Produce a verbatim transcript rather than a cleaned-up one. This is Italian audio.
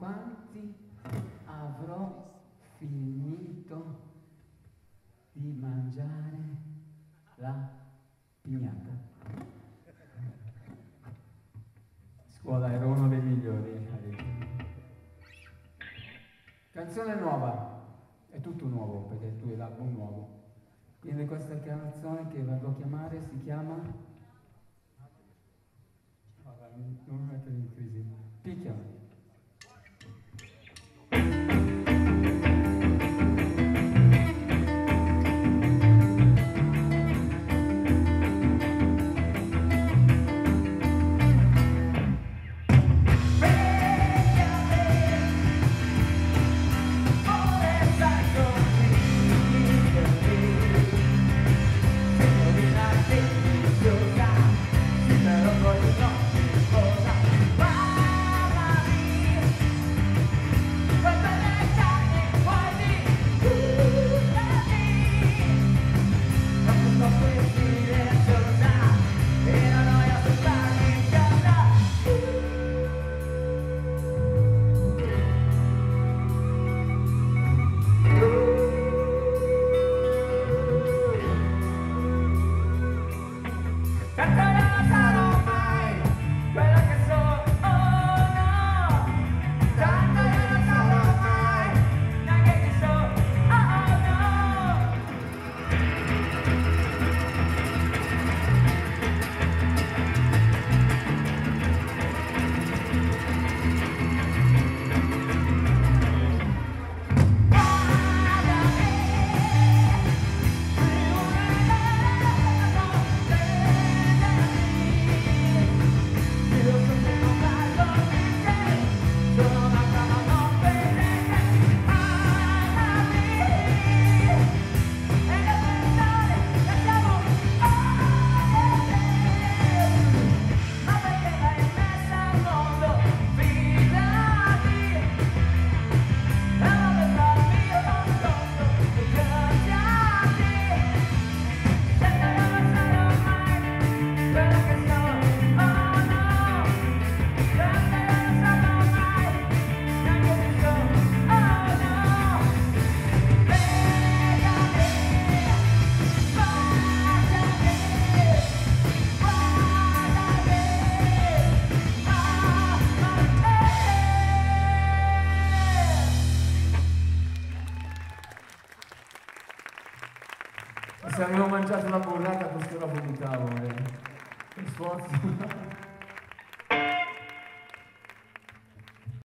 quanti avrò finito di mangiare la pignata? Scuola ero uno dei migliori. Canzone nuova, è tutto nuovo perché tu hai l'album nuovo. Quindi questa canzone che vado a chiamare si chiama... Vabbè, non mi mettere in crisi. Picchiami. Se avevo mangiato la burrata, questo la vomitavo, eh. Per sforzo.